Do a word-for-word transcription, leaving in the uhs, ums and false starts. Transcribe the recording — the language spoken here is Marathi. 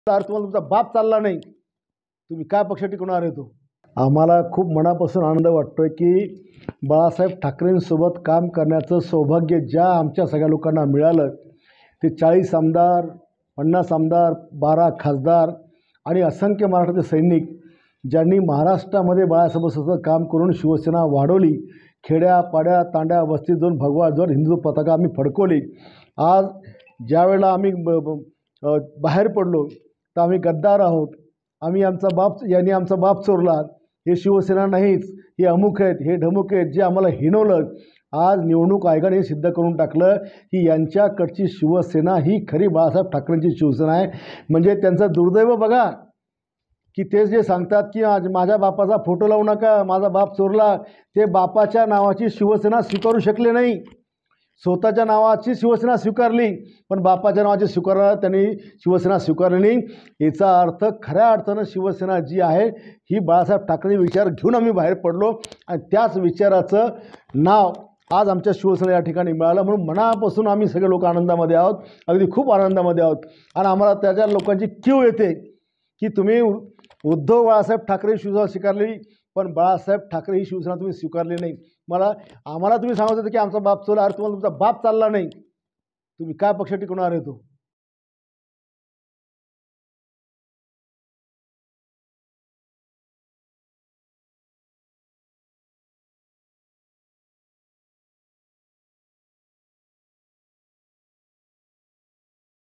तुम्हाला तुमचा बाप चालला नाही, तुम्ही काय पक्ष टिकवणार आहे? तो आम्हाला खूप मनापासून आनंद वाटतोय की बाळासाहेब ठाकरेंसोबत काम करण्याचं सौभाग्य ज्या आमच्या सगळ्या लोकांना मिळालं ते चाळीस आमदार, पन्नास आमदार, बारा खासदार आणि असंख्य मराठाचे सैनिक ज्यांनी महाराष्ट्रामध्ये बाळासाहेबांसोबत काम करून शिवसेना वाढवली, खेड्या पाड्या तांड्या वस्तीत जाऊन भगवा जर हिंदू पताका आम्ही फडकवली। आज ज्यावेळेला आम्ही बाहेर पडलो तर आम्ही गद्दार आहोत, आम्ही आमचा बाप यांनी आमचा बाप चोरला, हे शिवसेना नाहीच, हे अमुक आहेत, हे ढमुक आहेत, जे आम्हाला हिणवलं, आज निवडणूक आयोगाने सिद्ध करून टाकलं की यांच्याकडची शिवसेना ही खरी बाळासाहेब ठाकरेंची शिवसेना आहे। म्हणजे त्यांचं दुर्दैव बघा की ते जे सांगतात की आज माझ्या बापाचा फोटो लावू नका, माझा बाप चोरला, ते बापाच्या नावाची शिवसेना स्वीकारू शकले नाही। स्वतःच्या नावाची शिवसेना स्वीकारली पण बापाच्या नावाची स्वीकारला त्यांनी शिवसेना स्वीकारली नाही। याचा अर्थ खऱ्या अर्थानं शिवसेना जी आहे ही बाळासाहेब ठाकरे विचार घेऊन आम्ही बाहेर पडलो आणि त्याच विचाराचं नाव आज आमच्या शिवसेना या ठिकाणी मिळालं। म्हणून मनापासून आम्ही सगळे लोक आनंदामध्ये आहोत, अगदी खूप आनंदामध्ये आहोत। आणि आम्हाला त्याच्या लोकांची कीव येते की तुम्ही उद्धव बाळासाहेब ठाकरे शिवसेना स्वीकारली पण बाळासाहेब ठाकरे ही शिवसेना तुम्ही स्वीकारली नाही। मला आम्हाला तुम्ही सांगत होते की आमचा बाप चोरला, अरे तुम्हाला तुमचा बाप चालला नाही, तुम्ही काय पक्ष टिकवणार आहे? तो